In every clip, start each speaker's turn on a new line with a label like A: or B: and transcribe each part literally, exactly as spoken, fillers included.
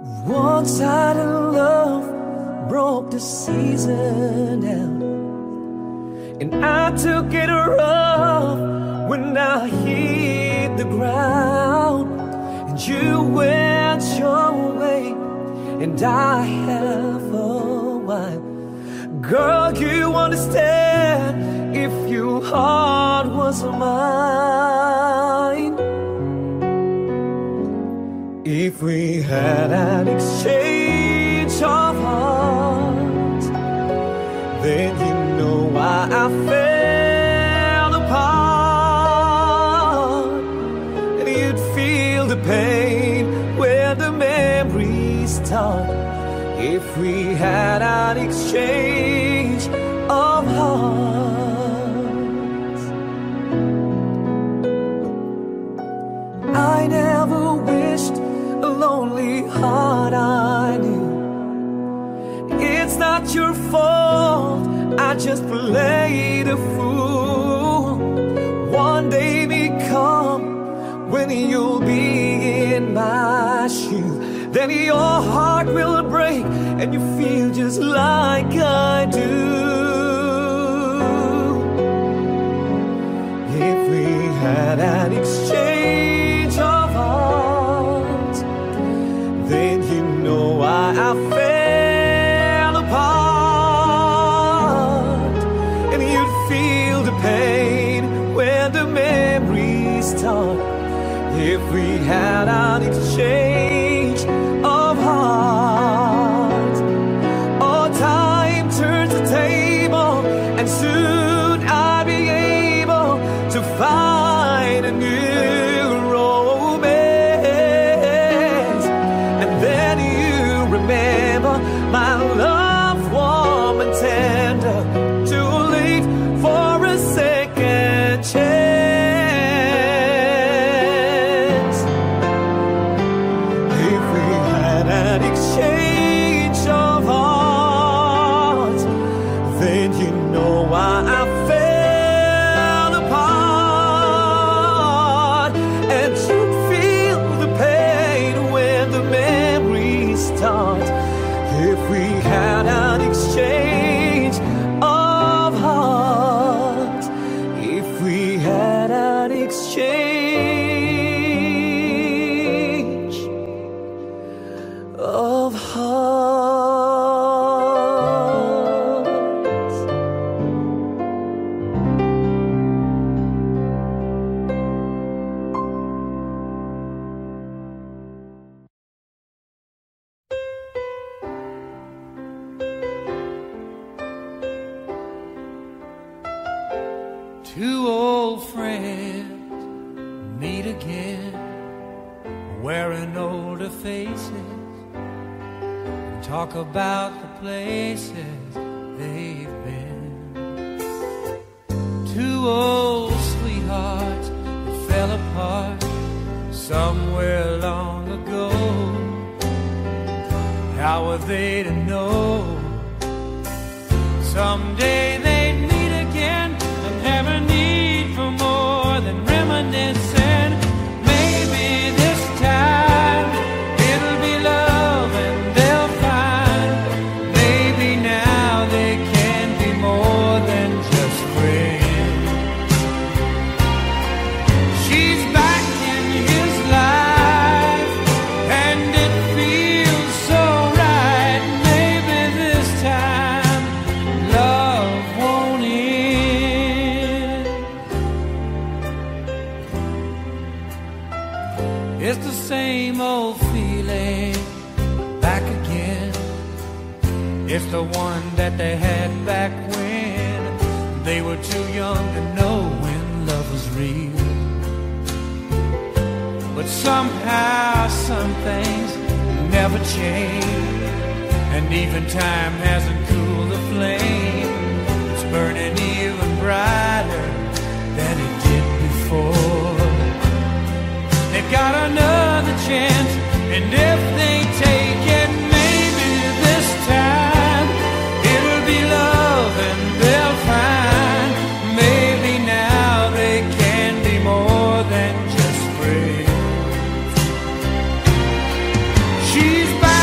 A: One-sided love broke the season down, and I took it rough when I hit the ground. And you went your way, and I have a while. Girl, you understand if your heart was mine. If we had an exchange of hearts, then you know why I fell apart. And you'd feel the pain where the memories start. If we had an exchange of hearts. I never wished a lonely heart I knew. It's not your fault, I just played a fool. One day may come when you'll be in my shoes. Then your heart will break and you feel just like I do. If we had an exchange of hearts, then you know why I fell apart. And you'd feel the pain when the memories start. If we had an exchange of hearts. Oh, time turns the table, and soon I'll be able to find a new romance. And then you remember my love, warm and tender, too late for a second chance. If we had an exchange of hearts, then you know why I fell apart. And you'd feel the pain when the memories start. If we had an exchange of hearts, if we had an exchange of hearts.
B: Two old friends meet again, wearing older faces, talk about the places they've been. Two old sweethearts that fell apart somewhere long ago. How were they to know someday they'd meet again and have a need for more than reminiscing? Maybe this time it'll be love and they'll find. Maybe now they can be more than just friends. She's back in his life and it feels so right. Maybe this time love won't end. It's the same old feeling back again. It's the one that they had back when they were too young to know when love was real. But somehow some things never change, and even time hasn't cooled the flame. It's burning even brighter than it did before. They've got another chance, and if they take it, maybe this time it'll be love and they'll find. Maybe now they can be more than just friends. She's back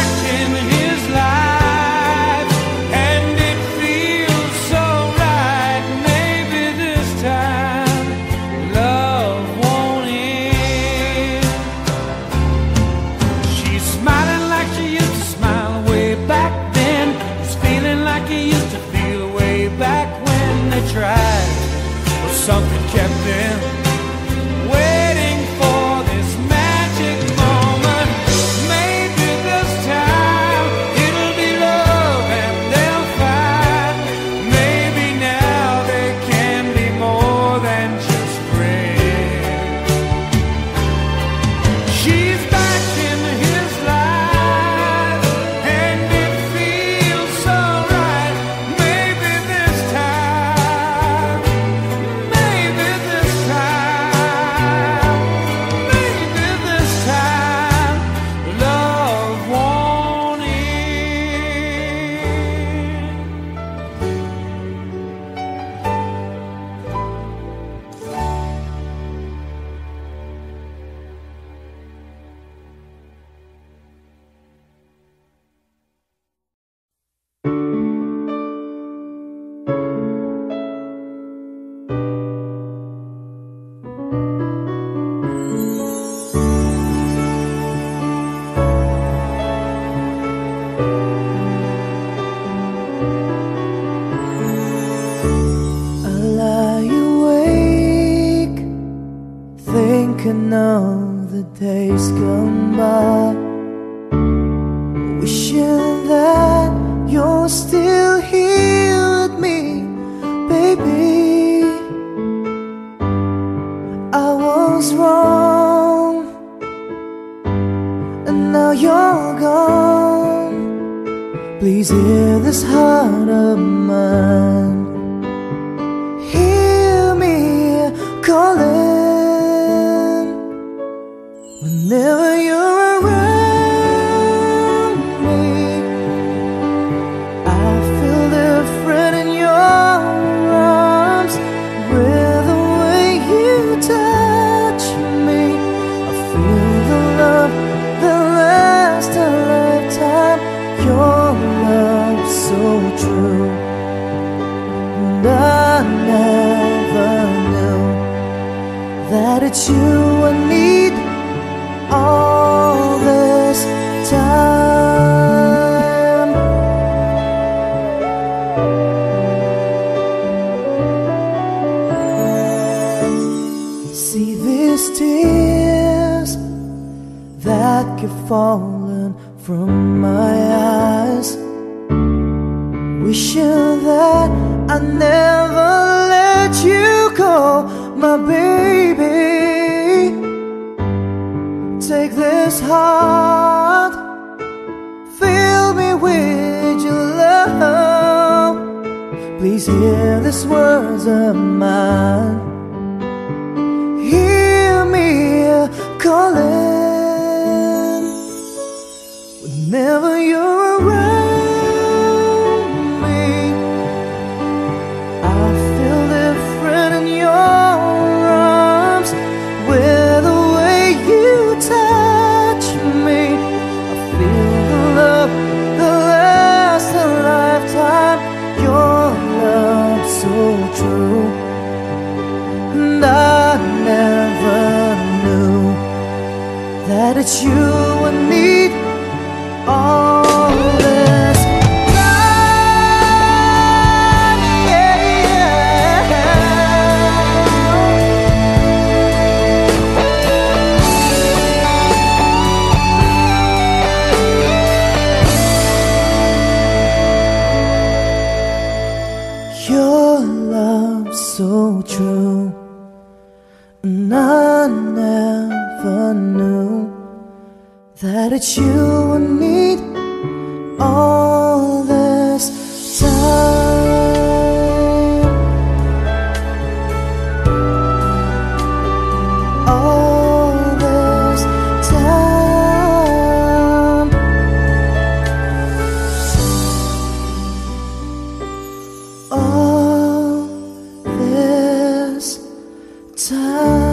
B: smiling like she used to smile way back then. He's feeling like he used to feel way back when they tried, but something kept them waiting for this magic moment. Maybe this time it'll be love and they'll find. Maybe now they can be more than just friends. She's back in his life and it feels so right. Maybe this time, maybe this time, maybe this time, love won't end.
A: I lie awake, thinking of the days gone by, wishing that you're still here with me, baby. I was wrong, and now you're gone. Please hear this heart of mine. Hear me calling whenever you're around me. I feel different in your arms, with the way you touch me. I feel the love that lasts a lifetime. Your love so true, and I never knew that it's you I need all this time. See these tears that keep falling from my eyes, wishing that I never let you go, my baby. Take this heart, fill me with your love. Please hear these words of mine. Hear me calling whenever you're around me. I feel different in your arms, with the way you touch me. I feel the love that lasts a lifetime. Your love so true, and I never knew that it's you I need all this time. Yeah, your love so true, and I never knew that it's you I need all this time. All this time. All this time.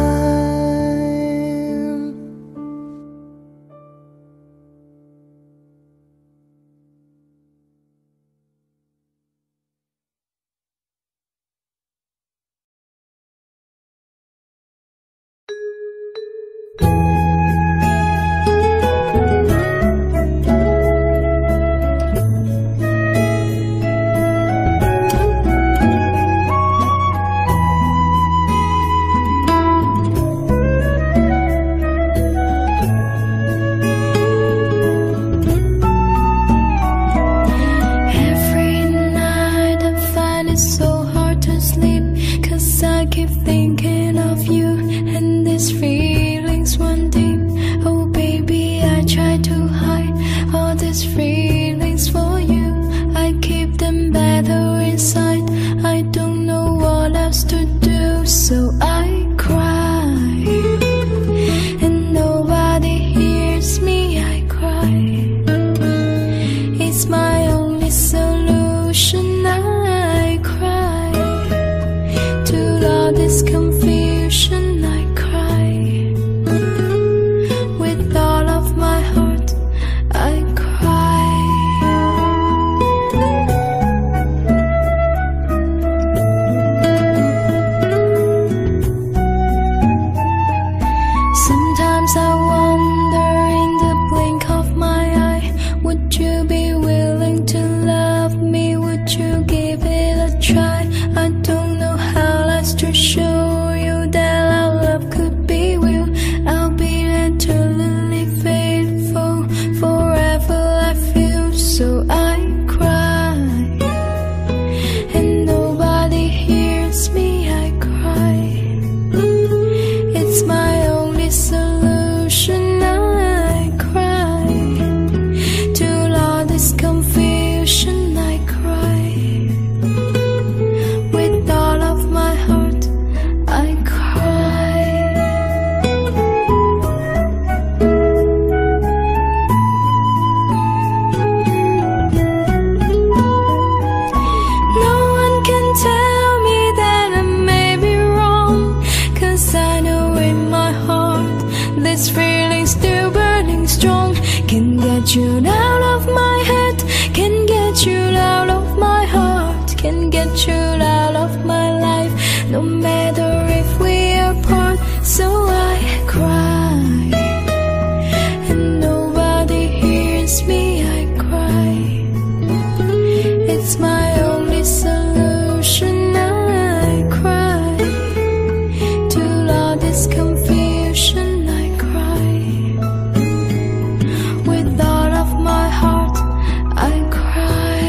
C: these feelings for you. I keep them better inside. I don't know what else to do, so I cry. And nobody hears me, I cry. It's my only solution, I cry. To all this confusion, I cry. With all of my heart, I cry. Sometimes I wonder in the blink of my eye, would you be willing to love me? Would you give it a try? I don't know how else to show you that our love could be real. I'll be eternally faithful, forever I feel, so I cry. And nobody hears me, I cry. It's my only solution, I cry. To all this confusion, I cry. With all of my heart, I cry. No one can tell me that I may be wrong, 'cause I know in my heart this feeling still burning strong. Can get you out of my head, can get you out of my heart, can get you out of my life, no matter if we are apart. So I cry. And nobody hears me, I cry. It's my only solution, I cry. To all this confusion, I cry. With all of my heart, I cry.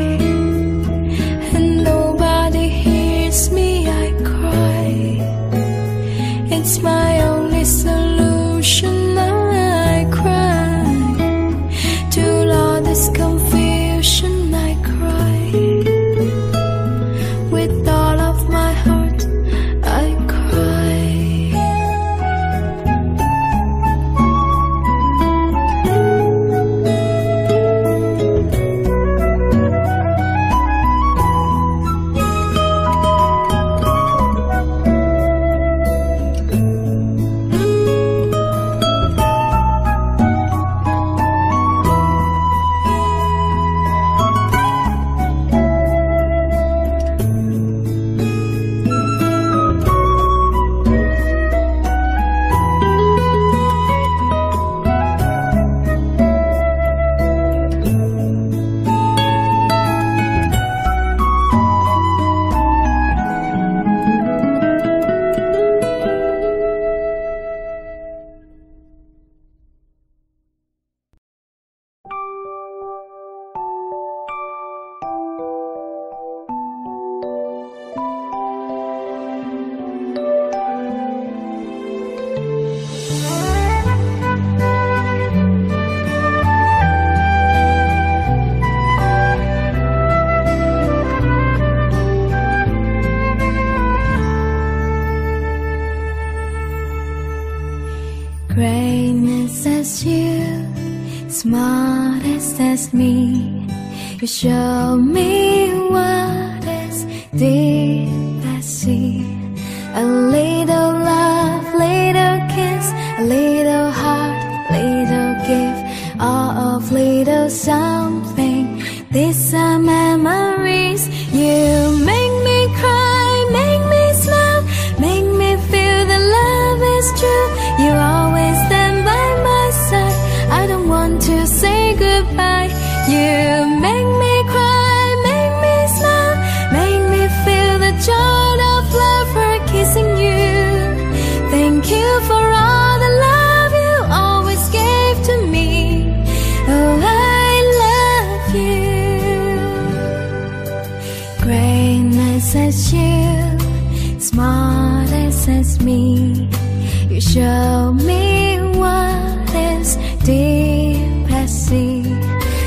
C: And nobody hears me, I cry. It's my only solution, I cry. To all this confusion, I cry. With all of my heart, I cry. Greatness as you, smartest as me, you show me what is deep as sea. A little love, little kiss, a little heart, little gift, all of little something. These are memories. You make me cry, make me smile, make me feel that love is true. You always stand by my side, I don't want to say goodbye. You make me cry, make me smile, make me feel the joy of love for kissing you. Thank you for all the love you always gave to me. Oh, I love you. Greatness as you, smartest as me, you show me what is deep as sea.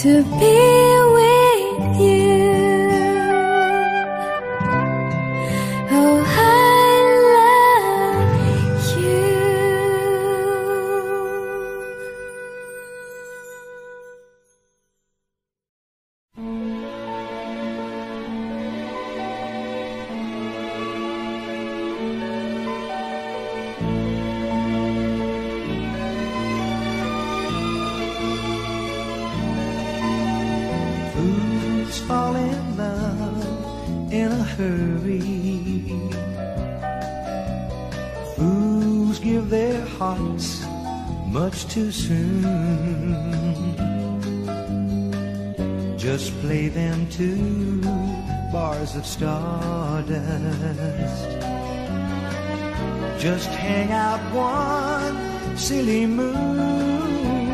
C: to be with you. Oh, I love you.
A: Fools fall in love in a hurry. Fools give their hearts much too soon. Just play them two bars of stardust. Just hang out one silly moon.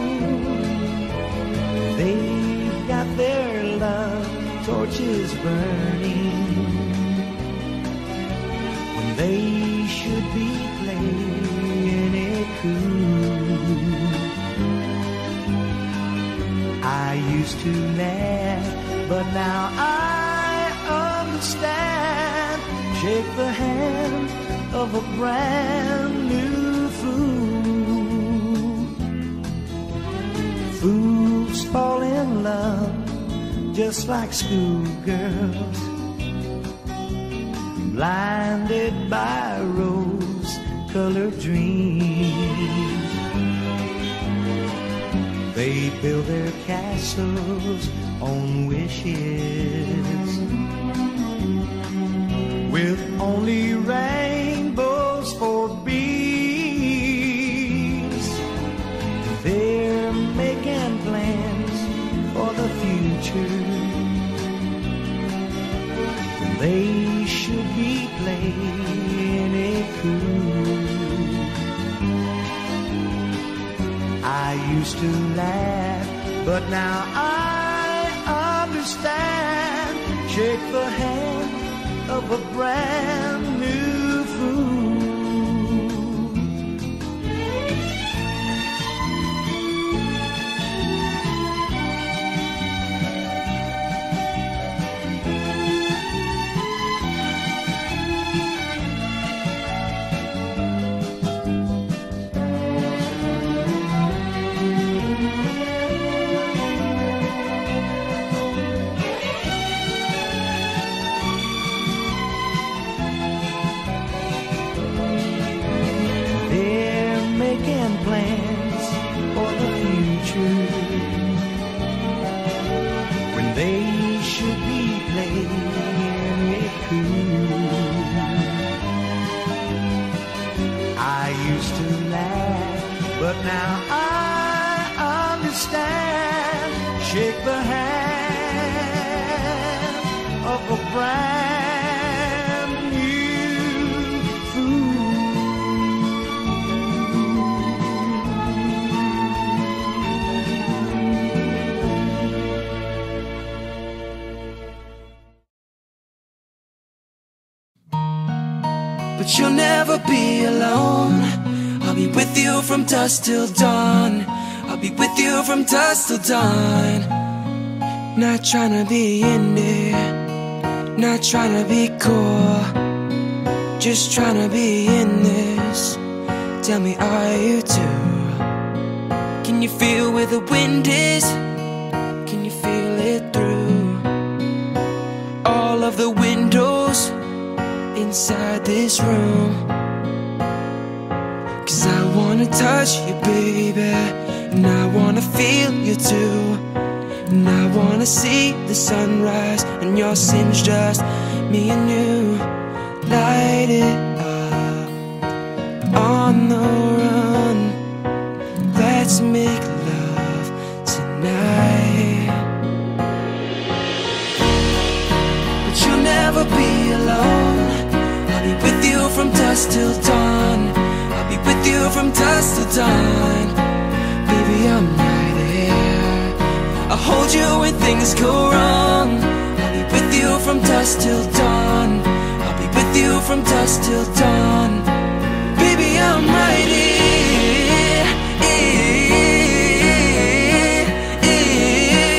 A: They've got their love torches burning when they should be playing it cool. I used to laugh, but now I understand. Shake the hand of a brand new fool. Fools fall in love just like schoolgirls, blinded by rose-colored dreams. They build their castles on wishes with only rainbows for bees. They're making plans for the future. They should be playing it cool. I used to laugh, but now I understand. Shake the hand of a brand new fool. Plans for the future when they should be playing it cool. I used to laugh, but now I understand. Shake the hand of a brand new fool. But you'll never be alone. I'll be with you from dusk till dawn. I'll be with you from dusk till dawn. Not trying to be in there, not trying to be cool, just trying to be in this. Tell me, are you too? Can you feel where the wind is? Can you feel it through all of the windows inside this room? Cause I wanna touch you, baby, and I wanna feel you too. And I wanna see the sunrise and your singed dust. Me and you, light it up on the run. Let's make love tonight. But you'll never be alone. I'll be with you from dusk till dawn. I'll be with you from dusk till dawn. Baby, I'm right here. I'll hold you when things go wrong. I'll be with you from dusk till dawn. I'll be with you from dusk till dawn. Baby, I'm right here.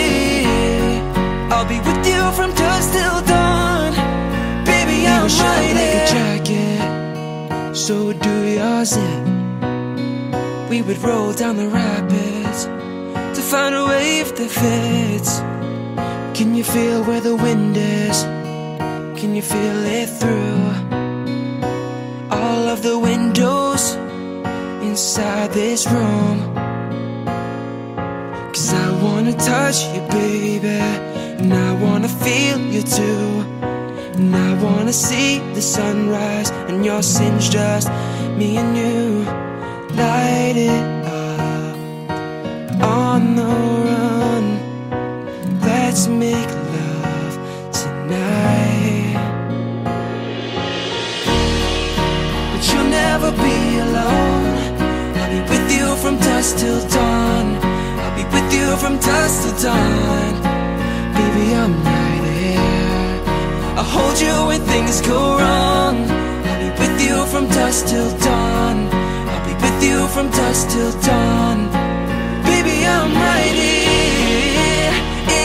A: so do yours then. We would roll down the rapids to find a wave that fits. Can you feel where the wind is? Can you feel it through all of the windows inside this room? 'Cause I wanna touch you, baby, and I wanna feel you too. And I wanna see the sunrise and your sins, just me and you. Light it up on the run. Let's make love tonight. But you'll never be alone. I'll be with you from dusk till dawn. I'll be with you from dusk till dawn. Baby, I'm right here. I'll hold you when things go wrong. I'll be with you from dusk till dawn. I'll be with you from dusk till dawn. Baby, I'm right here.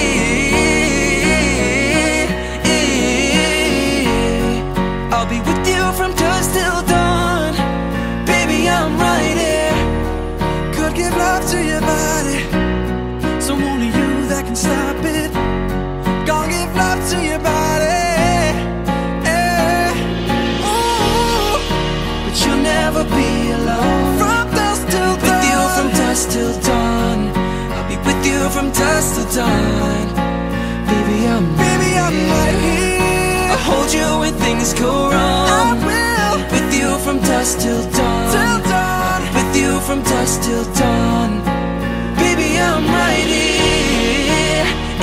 A: I'll be with you from dusk till dawn. Baby, I'm right here. Could give love to your body, so only you that can stop it. Gonna give love to your body, yeah. Ooh. But you'll never be alone. From dusk till dawn. With you from dusk till dawn. I'll be with you from dusk till dawn. Baby, I'm Baby, I'm right here. I'll hold you when things go wrong. I will. I'll be with you from dusk till dawn. Till dawn. I'll be with you from dusk till dawn. Baby, I'm right here.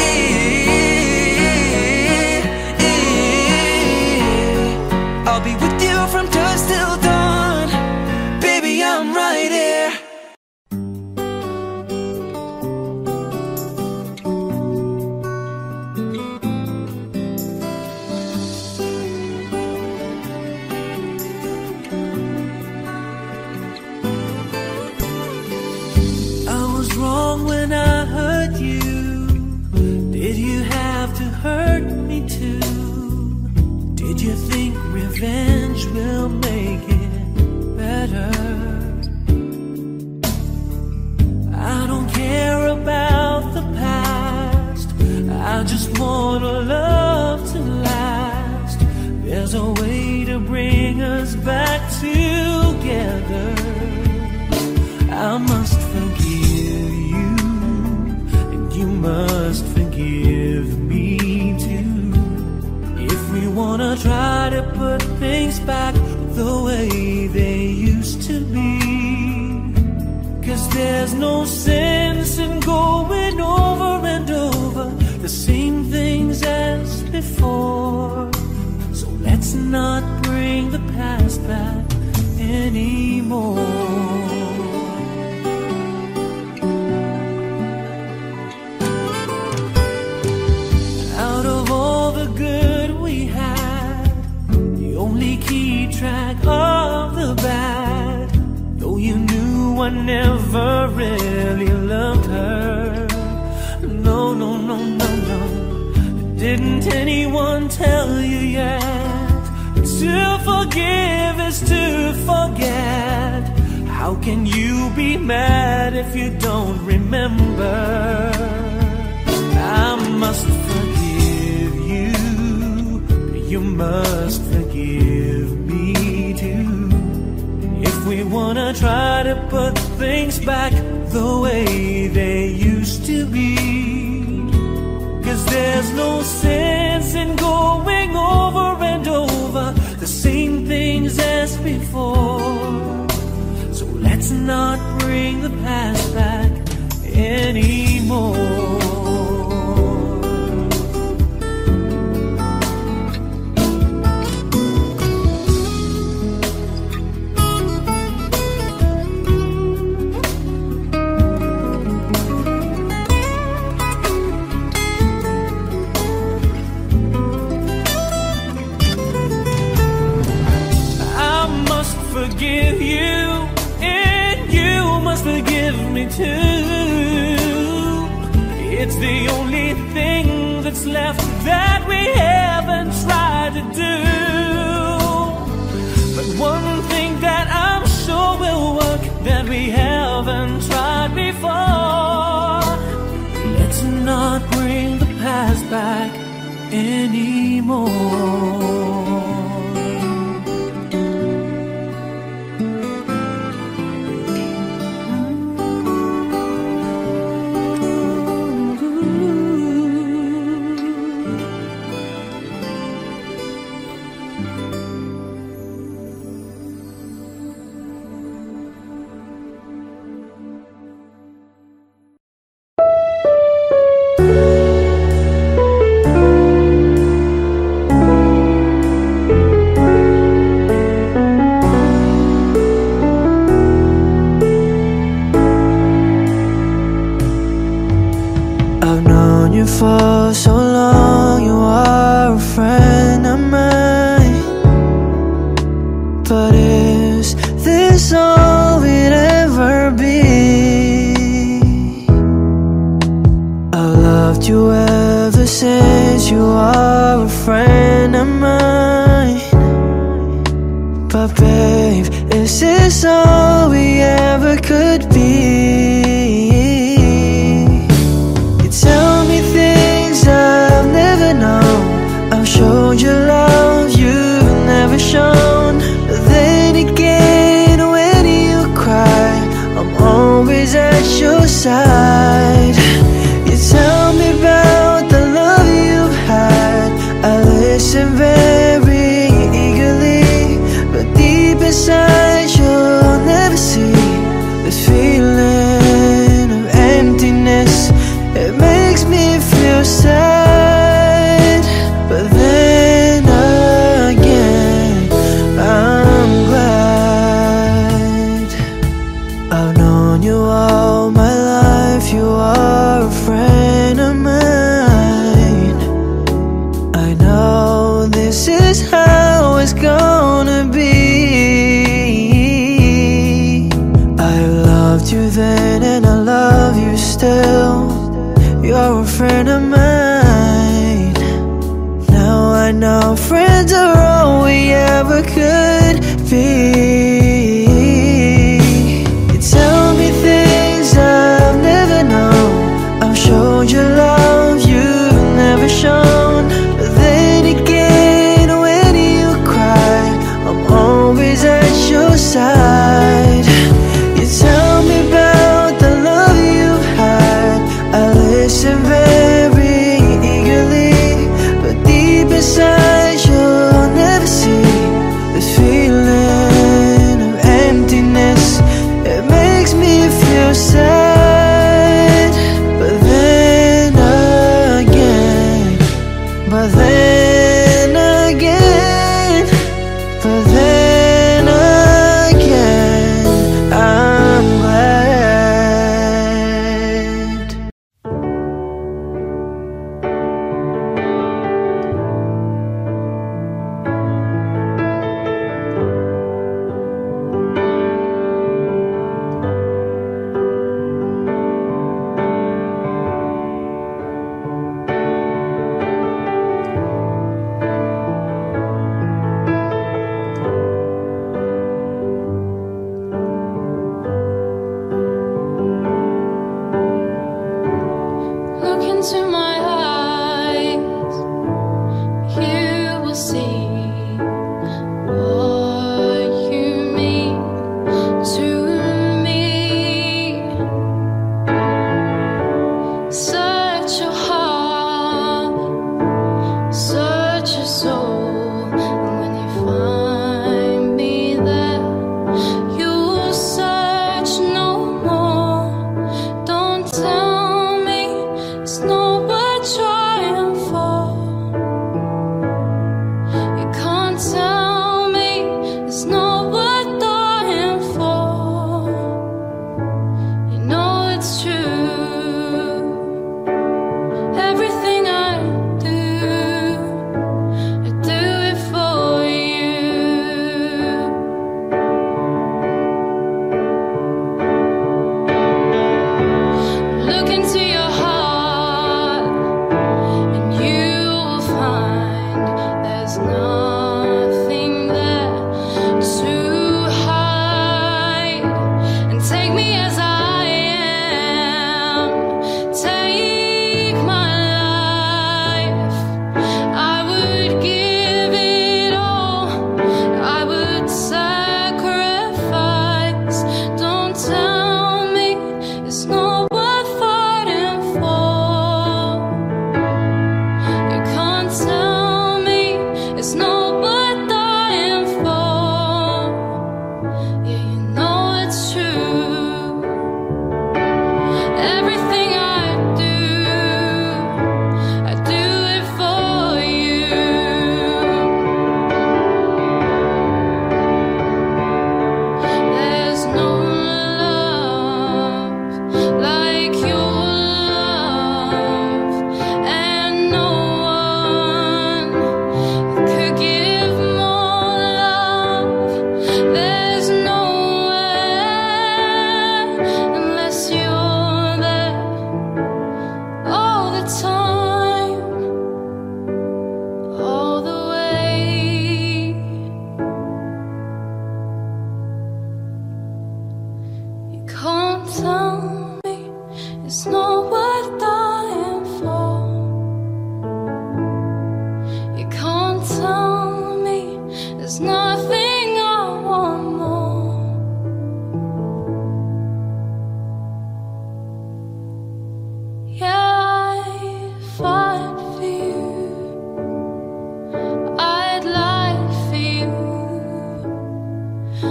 A: I'll be with you from dusk till dawn. Baby, I'm right here. I was wrong when I hurt you. Did you have to hurt me too? Did you think revenge will make it better? I don't care about the past. I just want a love to last. There's a way to bring us back together. I must forgive you, and you must forgive me too. If we wanna try to put things back the way they used to be. 'Cause there's no sense in going over and over the same things as before. So let's not bring the past back anymore. Out of all the good we had, you only keep track of the bad. Though you knew I never really loved her. No, no, no, no, no. Didn't anyone tell you yet? To forgive is to forget. How can you be mad if you don't remember? I must forgive you. You must forgive me too. If we wanna try to put things back the way they used to be. 'Cause there's no sense in going over and over the same things as before. So let's not bring the past back anymore. Forgive you, and you must forgive me too. It's the only thing that's left that we haven't tried to do. But one thing for so long, you are a friend of mine. But is this all we'd ever be? I loved you ever since, you are a friend of mine. But babe, is this all we ever could be? You tell me things I've never known, I've showed you love you've never shown. But then again, when you cry, I'm always at your side. You tell me about the love you've had, I listen very eagerly. But deep inside you'll never see this feeling of emptiness. It makes me feel sad, but then again I'm glad. I've known you all my life, you are a friend of mine. I know this is how it's gonna be.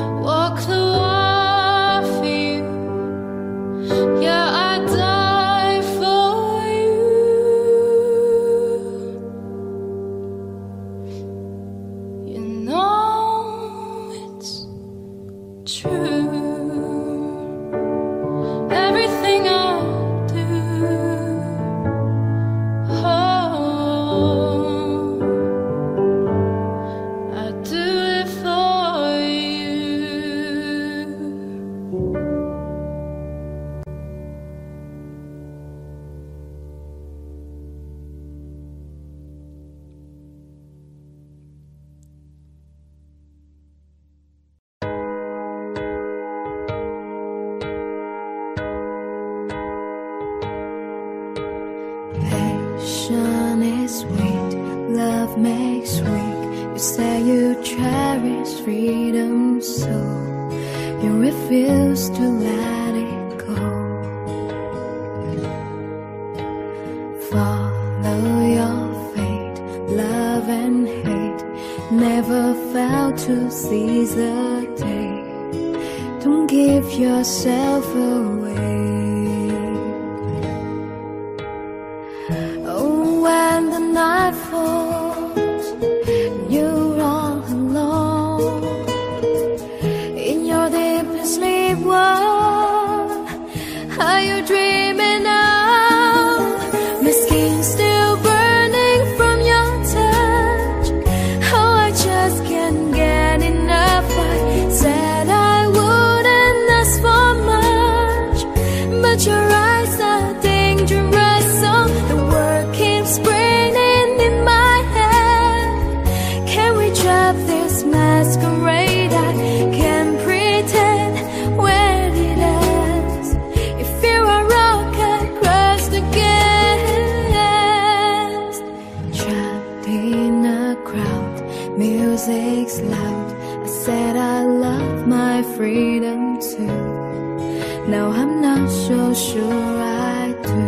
C: walk the wall for you. Yeah, I die for you. You know it's true. Everything I do, oh, I do it for you. Passion is sweet, love makes weak. You say you cherish freedom, so you refuse to let it go. Follow your fate, love and hate never fail to seize the day. Don't give yourself away. Oh, when the night falls, you're all alone in your deepest sleep. What are you dreaming of? My skin still burning from your touch. Oh, I just can't get enough. I said I wouldn't ask for much, but your eyes are dangerous. So the word keeps spinning in my head. Can we drop this masquerade? I can't pretend when it ends. If you're a rock, I cross the gas. Trapped in a crowd, music's loud. I said I love my freedom too. Now I'm not so sure I do.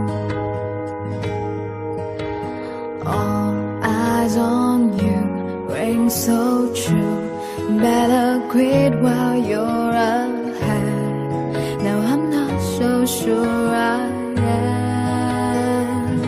C: All eyes on you, ring so true. Better quit while you're ahead. Now I'm not so sure I am.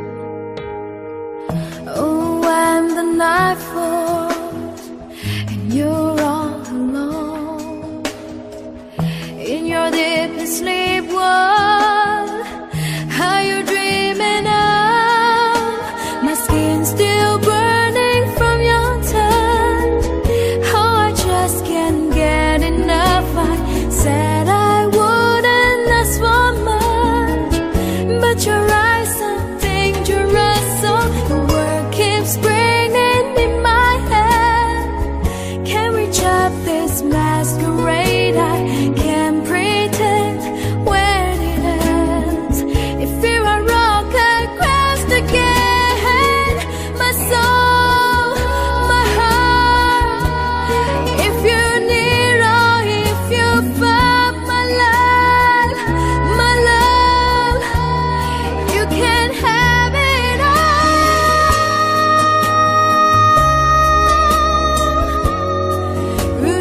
C: Oh, when the night falls and you're all alone in your deepest sleep, what are you dreaming of? My skin still burning from your touch. Oh, I just can't get enough. I said I wouldn't ask for much, but your eyes are dangerous. So the word keeps spinning in my head. Can we drop this masquerade? I can't pretend when it ends. If you're a rock, I crashed again. My soul, my heart. If you're near or if you're far, my love, my love, you can have it all.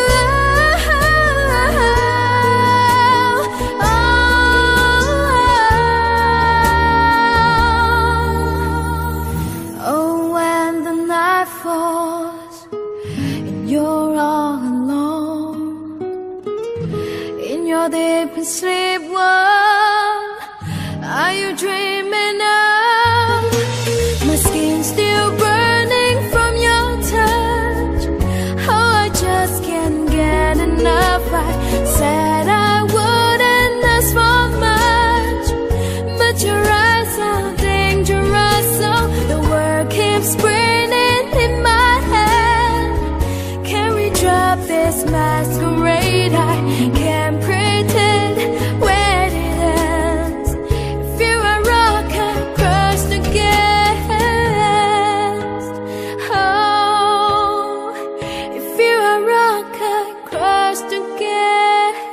C: Oh, when the night falls and you're all alone in your deepest sleep, what are you dreaming of? My skin still burning from your touch. Oh, I just can't get enough. I said I wouldn't ask for much, but your eyes are dangerous. So the word keeps spinning in my head. Can we drop this masquerade? I can't pretend when it ends. If you're a rock, I cross the gas. Oh, if you're a rock, I cross the gas.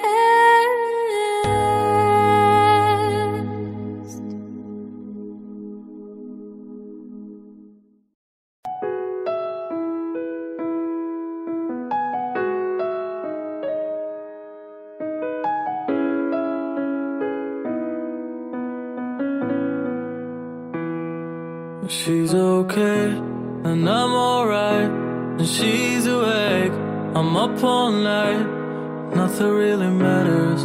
A: She's okay, and I'm alright. And she's awake, I'm up all night. Nothing really matters.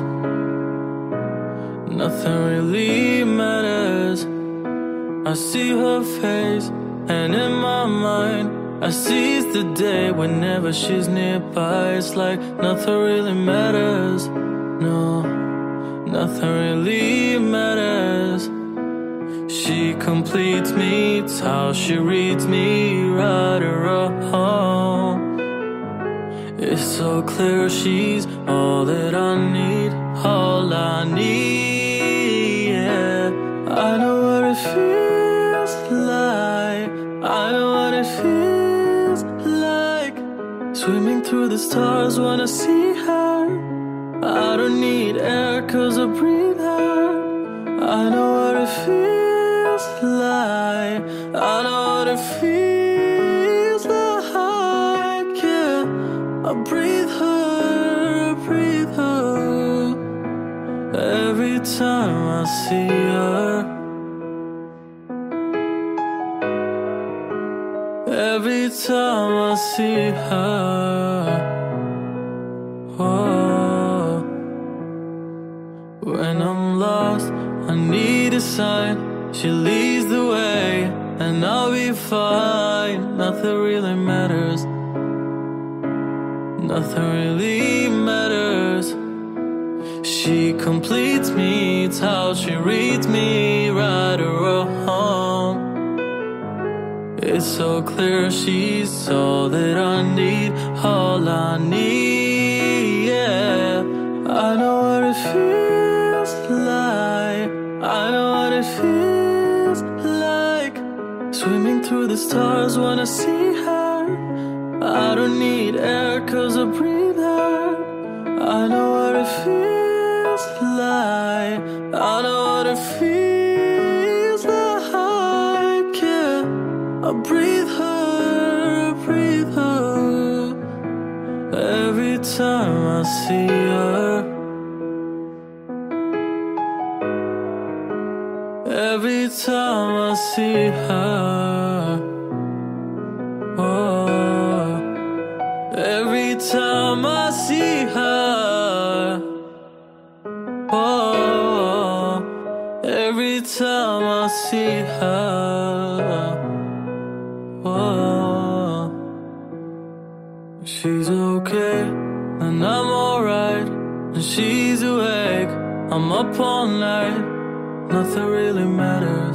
A: Nothing really matters. I see her face, and in my mind I seize the day whenever she's nearby. It's like nothing really matters. No, nothing really matters. She completes me, it's how she reads me, right or wrong. It's so clear she's all that I need, all I need, yeah. I know what it feels like, I know what it feels like. Swimming through the stars when I see her. I don't need air cause I breathe her. I know what it feels like, I know what it feels like, yeah. I breathe her, I breathe her every time I see her. Every time I see her. Oh. When I'm lost, I need a sign. She leads the way, and I'll be fine. Nothing really matters. Nothing really matters. She completes me, it's how she reads me, right or wrong. It's so clear she's all that I need, all I need, yeah. I know what it feels like, I know what it feels like. Swimming through the stars when I see her. I don't need air cause I breathe her. I know what it feels like, I know what it feels like, yeah. I breathe her, I breathe her every time I see her. Every time I see her. Oh, every time I see her. Oh, every time I see her. Oh, she's okay, and I'm alright. And she's awake, I'm up all night. Nothing really matters.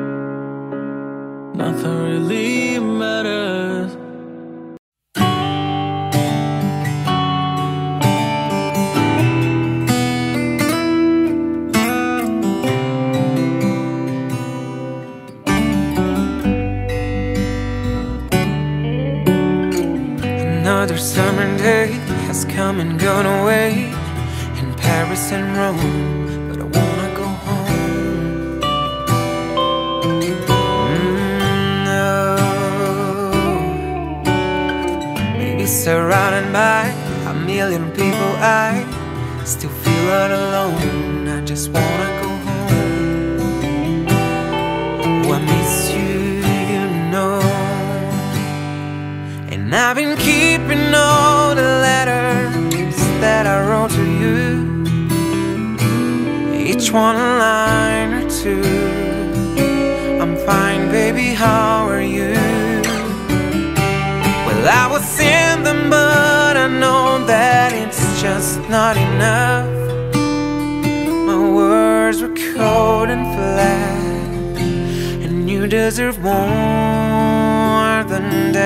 A: Nothing really matters.
D: Another summer day has come and gone away in Paris and Rome, but I wanna go home. Mm, no. Maybe surrounded by a million people, I still feel all alone. I just wanna go home. Oh, I miss you, you know. And I've been keeping all the letters that I wrote to you, each one a line or two. I'm fine, baby, how are you? Well, I will send them, but I know that it's just not enough. My words were cold and flat, and you deserve more than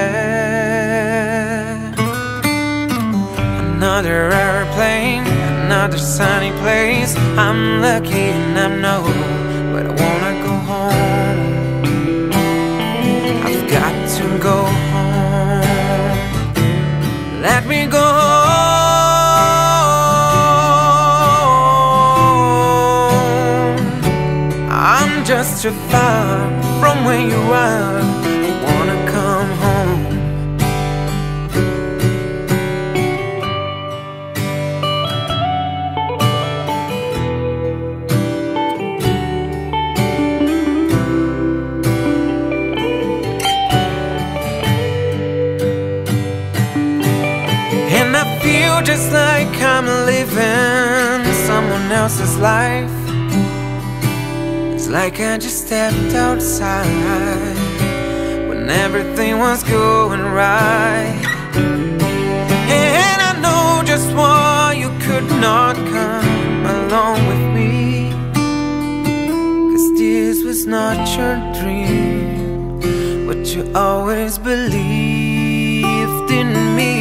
D: that. Another airplane, another sunny place. I'm lucky and I know, but I wanna go home. I've got to go home. Let me go home. I'm just too far from where you are. I wanna come home. living someone else's life. It's like I just stepped outside when everything was going right. And I know just why you could not come along with me, 'cause this was not your dream, but you always believed in me.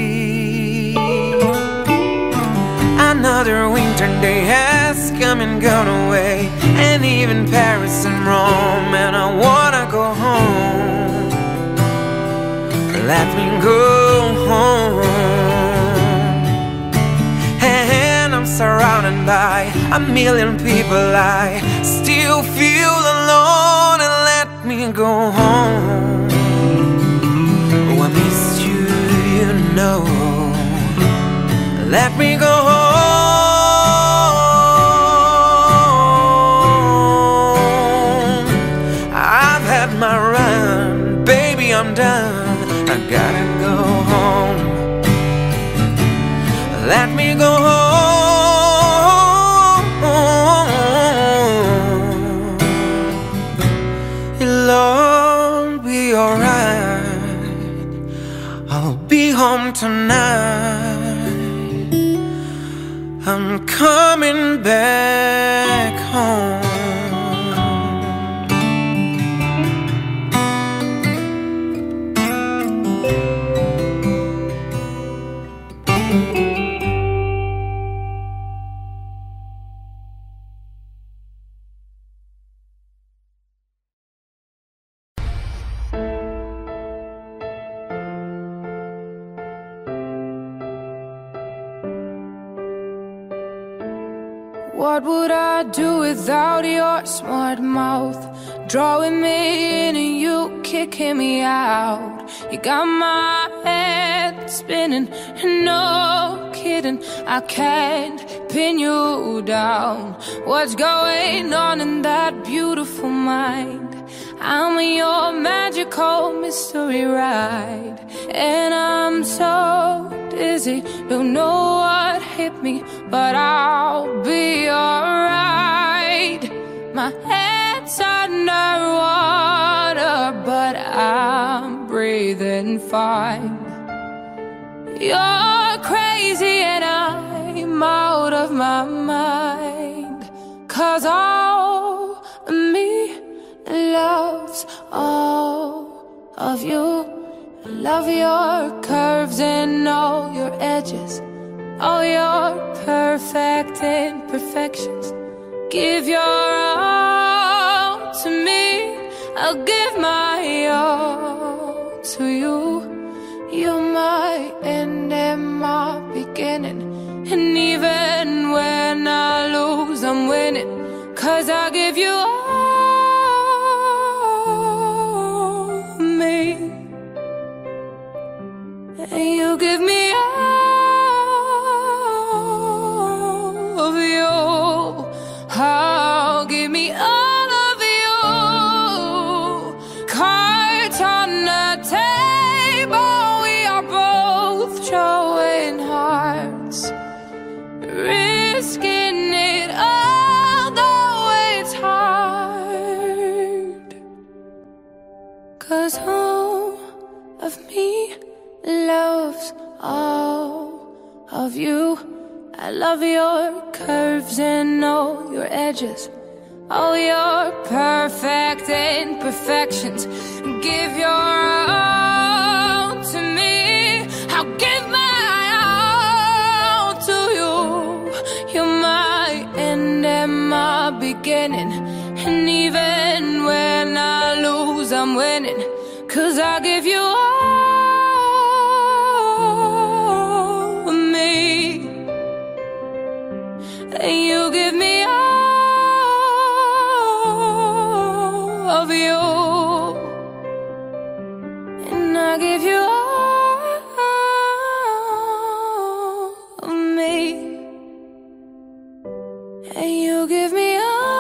D: Another winter day has come and gone away, and even Paris and Rome, and I wanna go home. Let me go home. And I'm surrounded by a million people, I still feel alone, and let me go home. Oh, I miss you, you know. Let me go home. I've had my run, baby, I'm done. I gotta go home. Let me go home. It'll all be alright. I'll be home tonight. I'm coming back home.
E: What would I do without your smart mouth? Drawing me in and you kicking me out. You got my head spinning, no kidding, I can't pin you down. What's going on in that beautiful mind? I'm in your magical mystery ride, and I'm so dizzy, don't know what hit me, but I'll be alright. My head's underwater, but I'm breathing fine. You're crazy and I'm out of my mind, 'cause all of me loves all of you. I love your curves and all your edges, all your perfect imperfections. Give your all to me, I'll give my all to you. You're my end and my beginning, and even when I lose, I'm winning, 'cause I give you all me, and you give me all of you. Oh, give me all of you. Cards on the table, we are both showing hearts, risking it all, though it's hard. 'Cause all of me loves all of you. I love your curves and all your edges, all your perfect imperfections. Give your all to me, I'll give my all to you. You're my end and my beginning, and even when I lose, I'm winning, 'cause I give you all of me, and you give me all of you, and I give you all of me, and you give me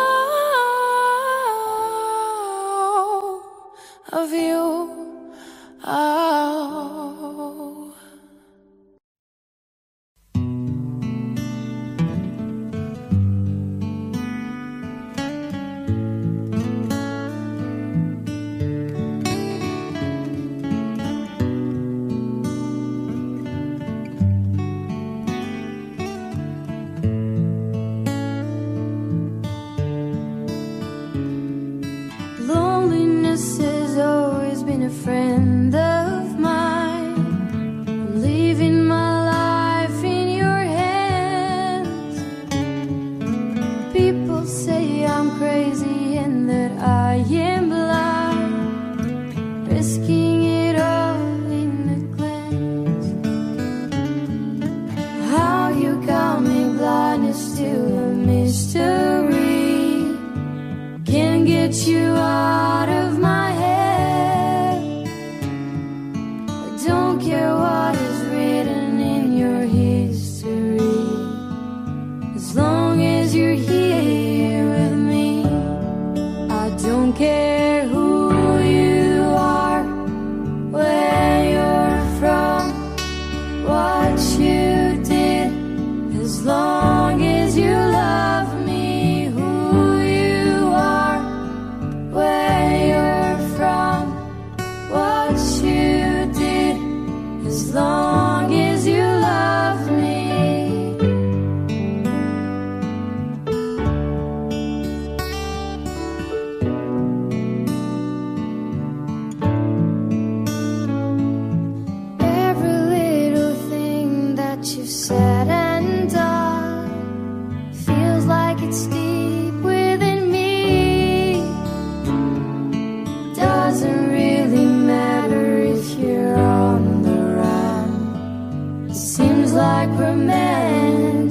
E: all of you. Oh.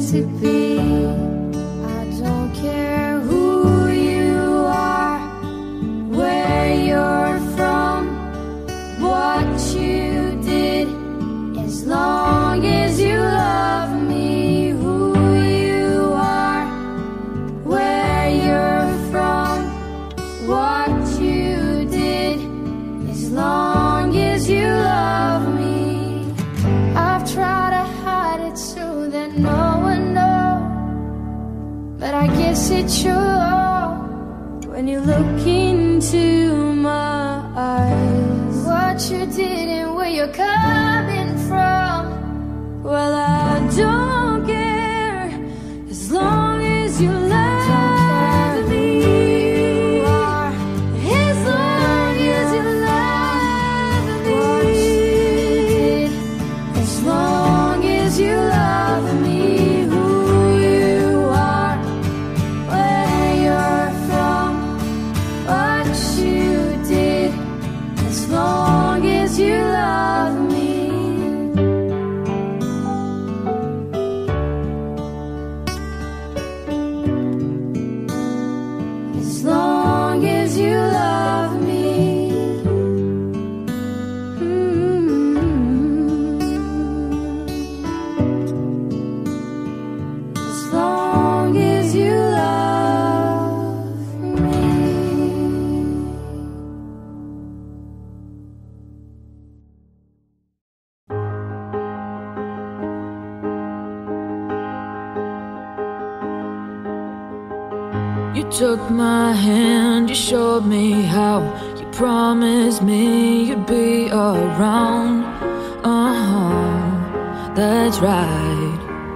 C: to be. I don't care who you are, where you're from, what you did, as long as you love me. Who you are, where you're from, what you did, as long as you love me. I've tried to hide it so that no one knows, but I guess it shows when you look into my eyes. What you did and where you're coming from, well, I don't care, as long as you love me. As long as you love me. As long as you love me. Who you are, where you're from, what you did, as long as you love me. As long as you love me. Mm-hmm. As long as you love me.
F: You took my hand, you showed me how. You promised me you'd be around. Uh-huh, that's right.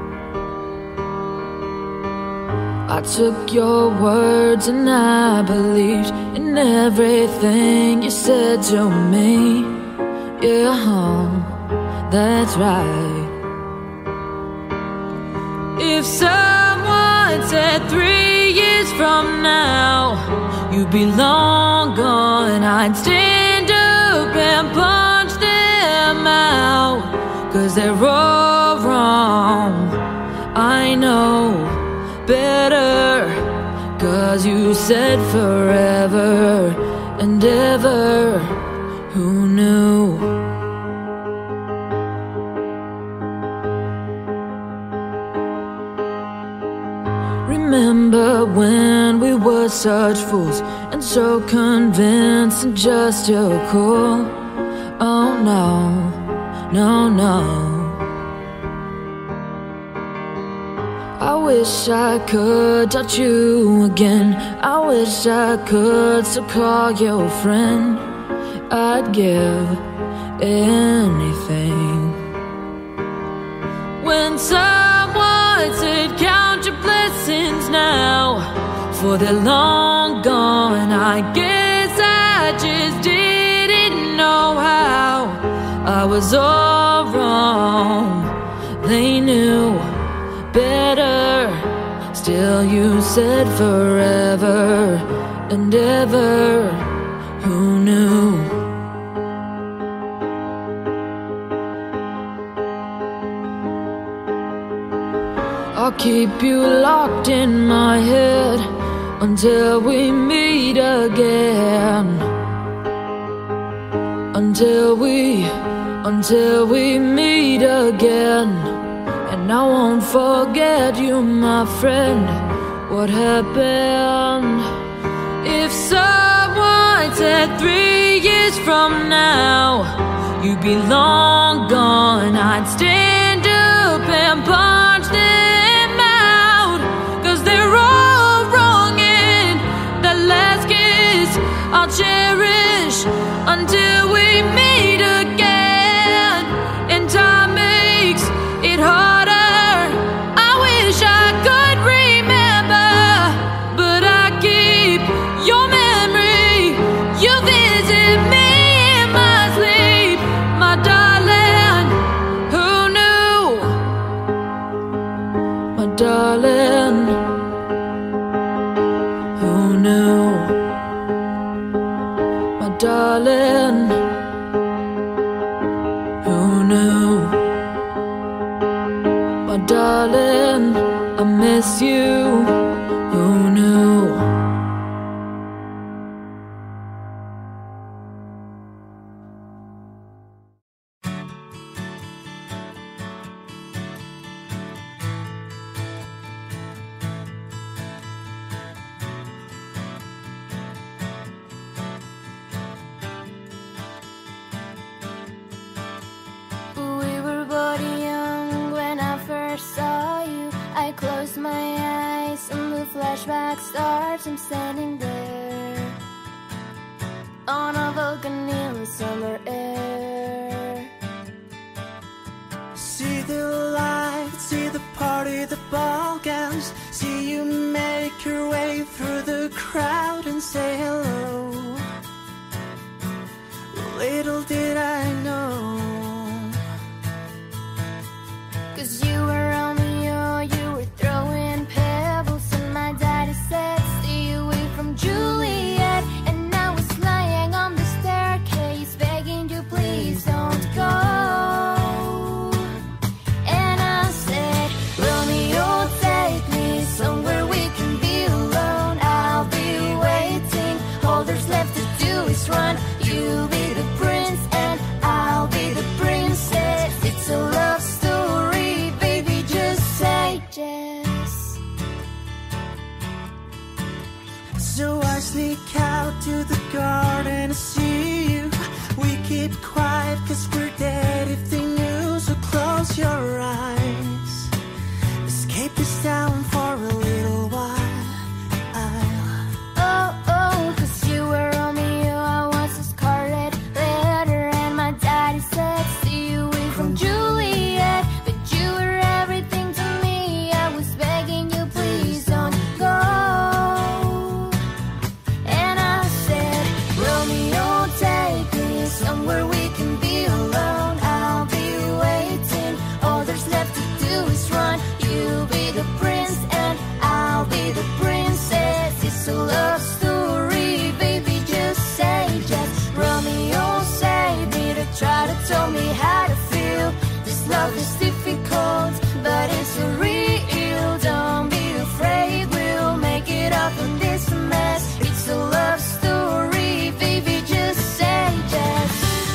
F: I took your words and I believed in everything you said to me. Yeah, uh-huh, that's right. If someone said three years from now you'd be long gone, I'd stand up and punch them out, 'cause they're all wrong. I know better, 'cause you said forever and ever. Who knew? Remember when we were such fools and so convinced and just too cool? Oh no, no, no. I wish I could touch you again. I wish I could still call you a friend. I'd give anything. When someone said count your blessings now, for they're long gone, I guess I just didn't know how. I was all wrong. They knew better, still you said forever and ever. Who knew? I'll keep you locked in my head until we meet again. Until we, until we meet again. And I won't forget you, my friend. What happened? If someone said three years from now you'd be long gone, I'd stand up and punch them out, 'cause they're all wrong, and that last kiss I'll cherish until we meet again. And time makes it harder. I wish I could remember, but I keep your memory. You visit me in my sleep, my darling. Who knew? My darling. Who knew? My darling. Who knew? My darling, I miss you. Who knew?
C: Flashback starts, I'm standing there on a balcony in the summer air.
A: See the lights, see the party, the ball gowns. See you make your way through the crowd and say hello. Little did I know,
C: 'cause you were Romeo, you were throwing pebbles. My daddy said, stay away from Juliet. And I was lying on the staircase, begging you, please don't go. And I said, Romeo, take me somewhere we can be alone. I'll be waiting, all there's left to do is run. You'll be the prince and I'll be the princess. It's a love story, baby, just say yes.
A: so I sneak out to the garden to see you. We keep quiet 'cause we're dead if they knew. So close your eyes, escape this town for a little while.
C: Oh, oh, 'cause you were Romeo, I was a scarlet letter. And my daddy said, stay away from Juliet. But you were everything to me, I was begging you, please don't go. And I said, Romeo, take me somewhere we can be alone. I'll be waiting, all there's left to do is run. You'll be the prince and I'll be the princess. It's a love story, baby, just say yes. Romeo saved me to try to tell me how to feel. This love is difficult, but it's so real. Don't be afraid, we'll make it up in this mess. It's a love story, baby, just say yes.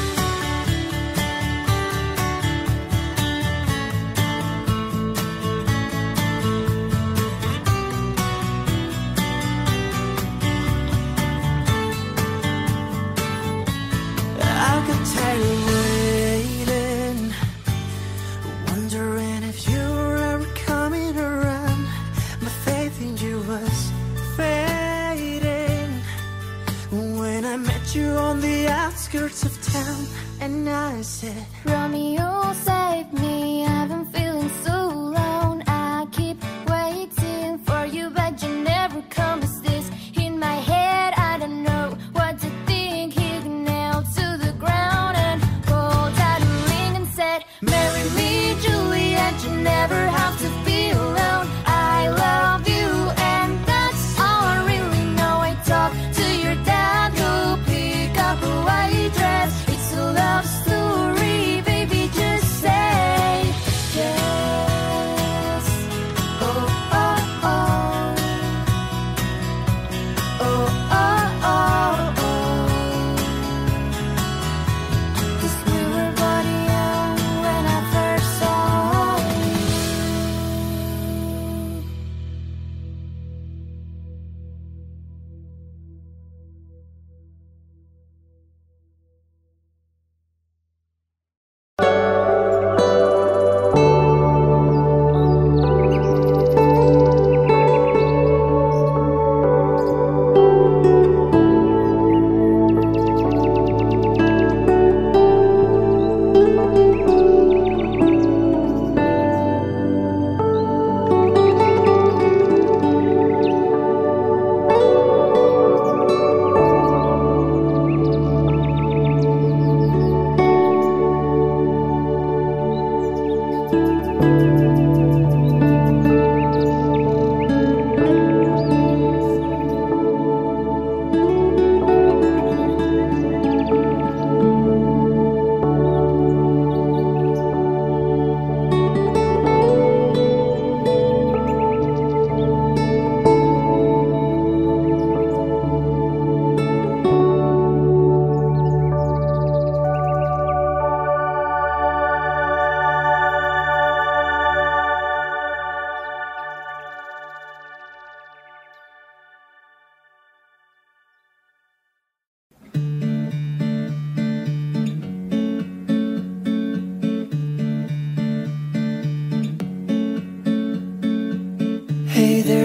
A: I could tell you waiting, wondering if you were ever coming around. My faith in you was fading when I met you on the outskirts of town. And I said,
C: Romeo, save me, I've been feeling so alone. I keep waiting for you, but you never come. Is this in my head? I don't know what to think. He nailed to the ground and pulled out a ring and said, marry me, Juliet, you never have to be alone. I love you and that's all I really know. I talk to your dad, go pick up a white dress. It's a love story,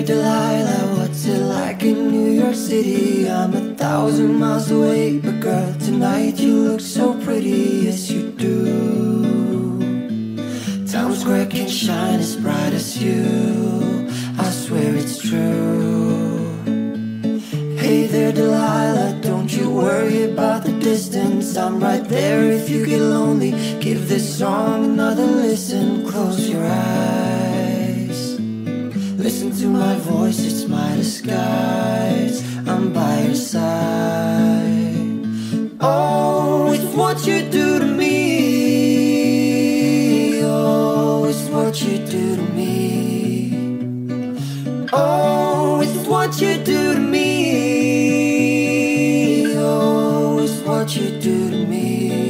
A: Delilah, what's it like in New York City? I'm a thousand miles away, but girl, tonight you look so pretty, yes you do. Times Square can shine as bright as you, I swear it's true. Hey there Delilah, don't you worry about the distance, I'm right there if you get lonely. Give this song another listen, close your eyes, listen to my voice, it's my disguise, I'm by your side. Oh, it's what you do to me, oh, it's what you do to me. Oh, it's what you do to me, oh, it's what you do to me.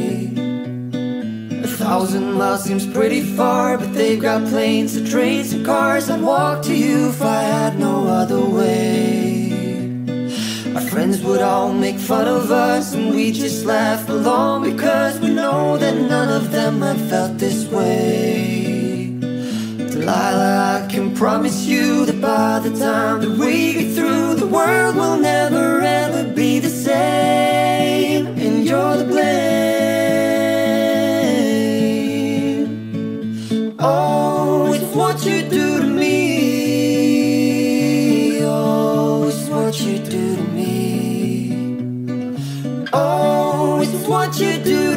A: A thousand miles seems pretty far, but they've got planes and trains and cars. I'd walk to you if I had no other way. Our friends would all make fun of us and we just laugh along, because we know that none of them have felt this way. Delilah, I can promise you that by the time that we get through, the world will never ever be the same, and you're the blame. Oh, it's what you do to me, oh, it's what you do to me. Oh, it's what you do to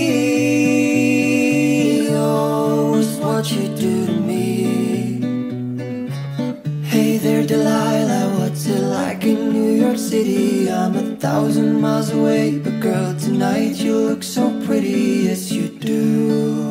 A: me, oh, it's what you do to me. Hey there Delilah, what's it like in New York City? I'm a thousand miles away, but girl, tonight you look so pretty, yes you do.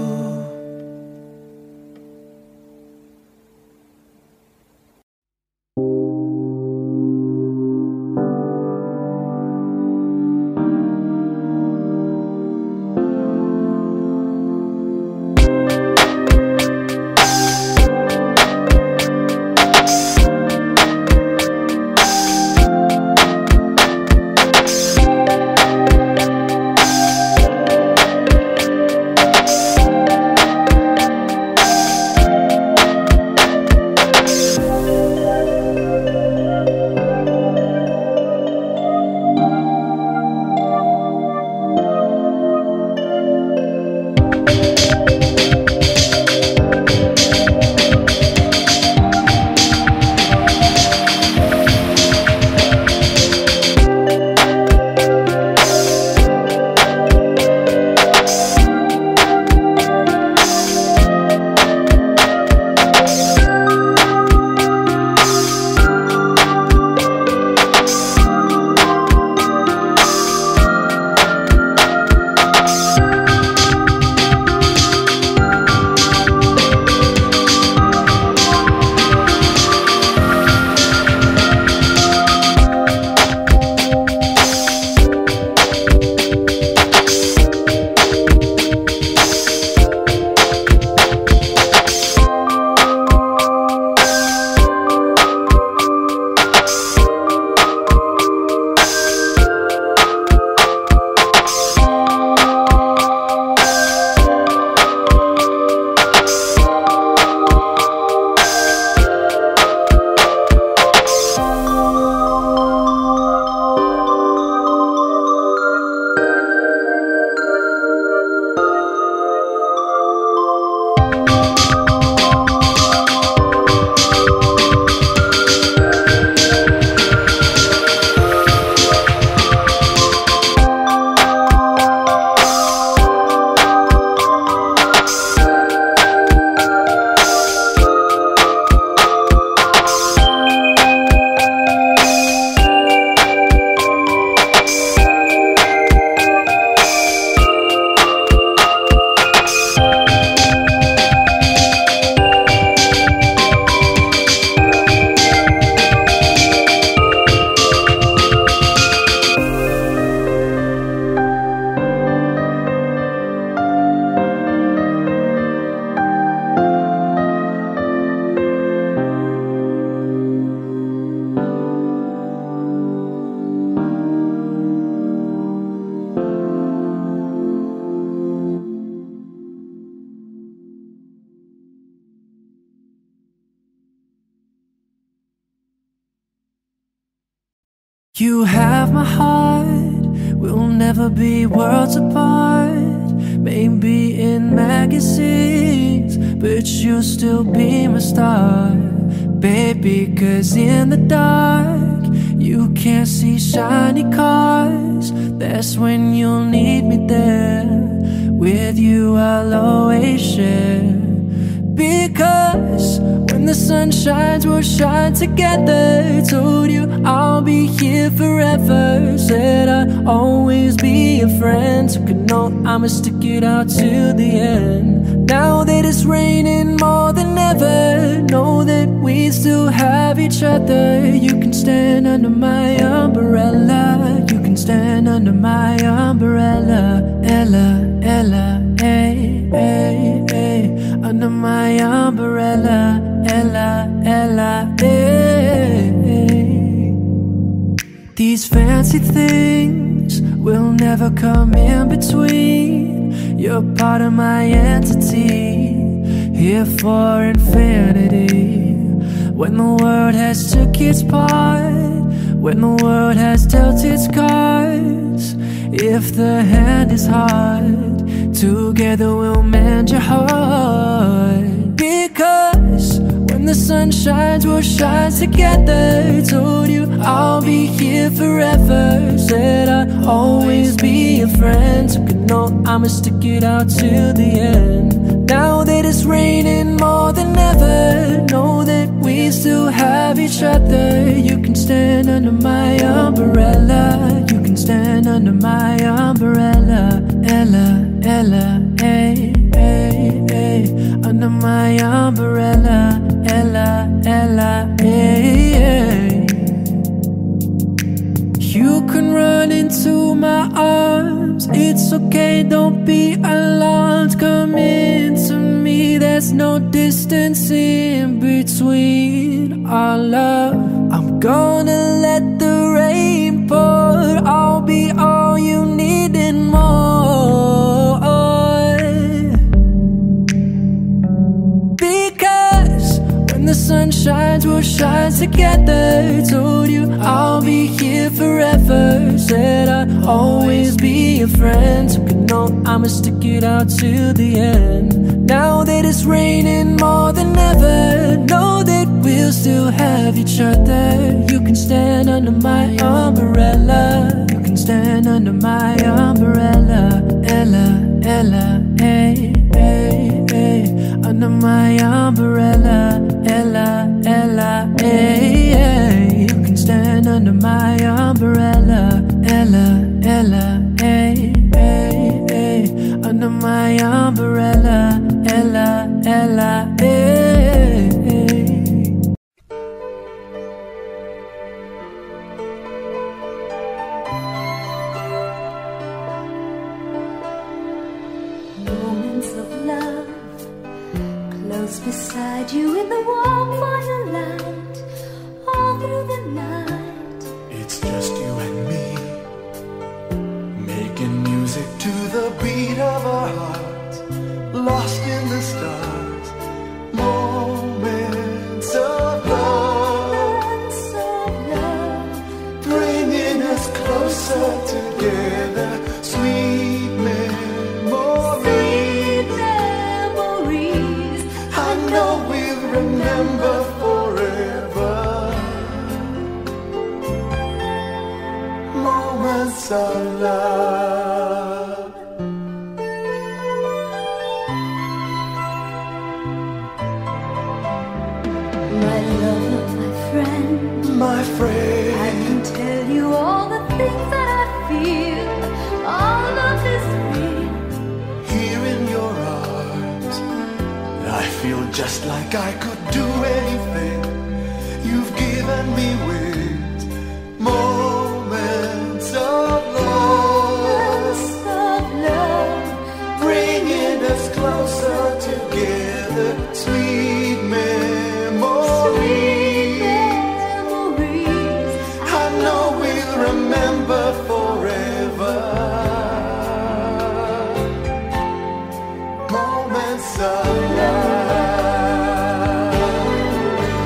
A: You have my heart, we'll never be worlds apart. Maybe in magazines, but you'll still be my star. Baby, cause in the dark, you can't see shiny cars. That's when you'll need me there. With you I'll always share. Because when the sun shines, we'll shine together. Told you I'll be here forever. Said I'll always be a friend. So can know I'ma stick it out to the end. Now that it's raining more than ever, know that we still have each other. You can stand under my umbrella. You can stand under my umbrella. Ella, Ella, ay, ay, ay. Under my umbrella. Ella, Ella, ay, ay. These fancy things will never come in between. You're part of my entity, here for infinity. When the world has took its part, when the world has dealt its cards, if the hand is hard, together we'll mend your heart. Because when the sun shines, we'll shine together. Told you I'll be here forever. Said I'll always be a friend. So can know I'ma stick it out to the end. Now that it's raining more than ever, know that we still have each other. You can stand under my umbrella. You can stand under my umbrella. Ella, Ella, ay, ay, ay. Under my umbrella. Ella, Ella, ay, ay. You can run into my arms. It's okay, don't be alarmed. Come into me, there's no distance in between our love. I'm gonna let the rain pour. I'll be all you need and more. Because when the sun shines, we'll shine together. Told you I'll be here forever. Said I'll always be a friend. So can know I'ma stick it out to the end. Now that it's raining more than ever, know that we'll still have each other. You can stand under my umbrella. You can stand under my umbrella. Ella, Ella, ay, ay, ay. Under my umbrella. Ella, Ella, ay, ay. You can stand under my umbrella. Ella, Ella, ay, ay, ay. Under my umbrella. Ella, Ella, ay, ay.
C: Moments of love, close beside you in the warm firelight, all through the night.
G: It's just you and me, making music to the beat of our hearts, lost in the stars. Moments of love,
C: Moments of love,
G: bringing us closer together. Sweet memories,
C: sweet memories.
G: I know we'll remember forever. Moments of love.
C: My love, my friend,
G: My
C: I
G: friend,
C: can tell you all the things that I feel. All of this real.
G: here in your arms, I feel just like I could do anything. You've given me wings. Moments of love,
C: Moments of love,
G: bringing us closer together. Sweet memories,
C: sweet memories.
G: I know we'll remember forever. Moments of love.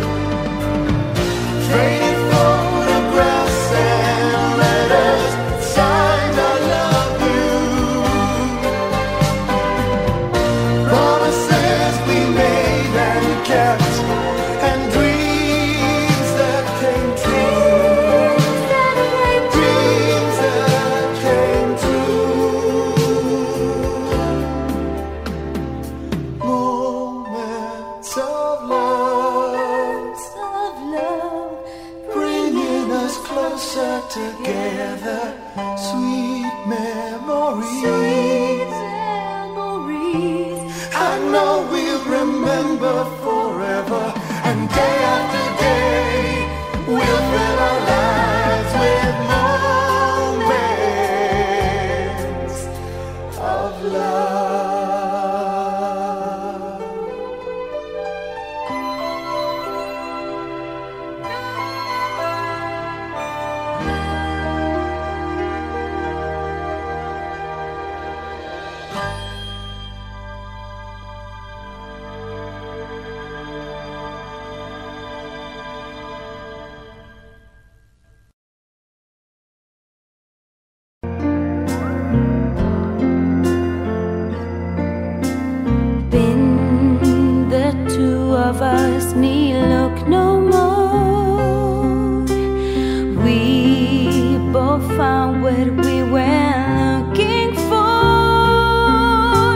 G: together, sweet memories.
C: Sweet memories.
G: I know we'll remember forever, and day after day we'll fill our lives with moments of love.
C: Of us need look no more. We both found what we were looking for.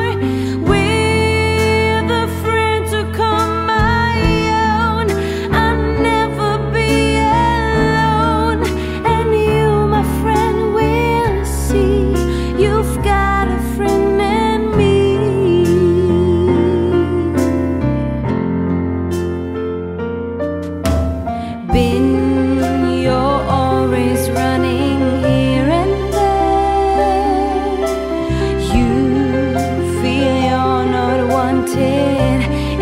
C: We're the friends who call my own. I'll never be alone. And you, my friend, will see you've got a friend in me. Been, you're always running here and there. You feel you're not wanted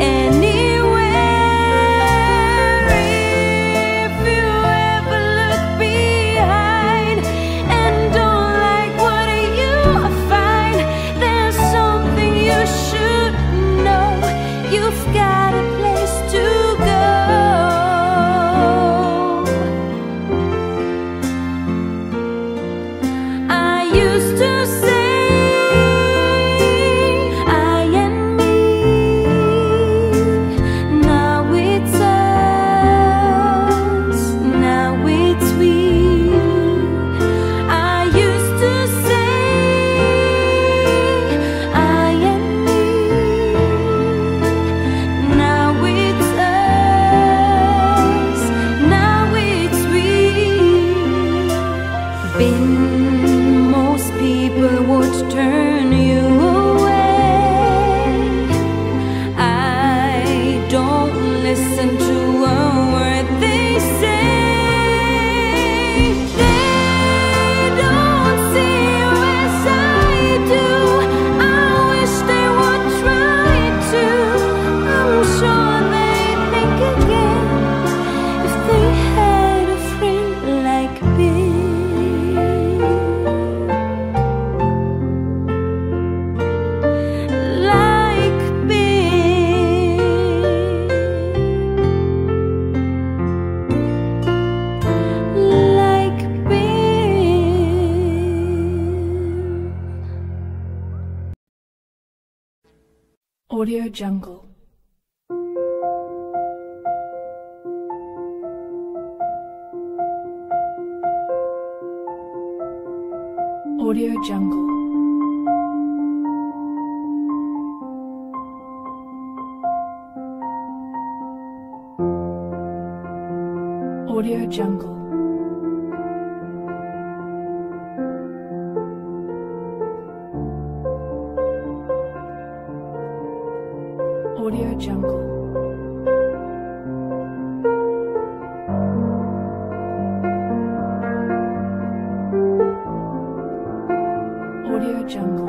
C: anywhere. If you ever look behind and don't like what you find, there's something you should know. You've got a place to go. Most people would turn you away. I don't listen to a word they say. They don't see you as I do. I wish they would try to. I'm sure they'd think again if they had a friend like me.
H: Audio Jungle. Audio Jungle. Audio Jungle. Audio Jungle. Audio Jungle.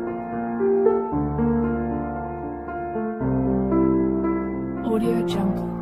H: Audio Jungle.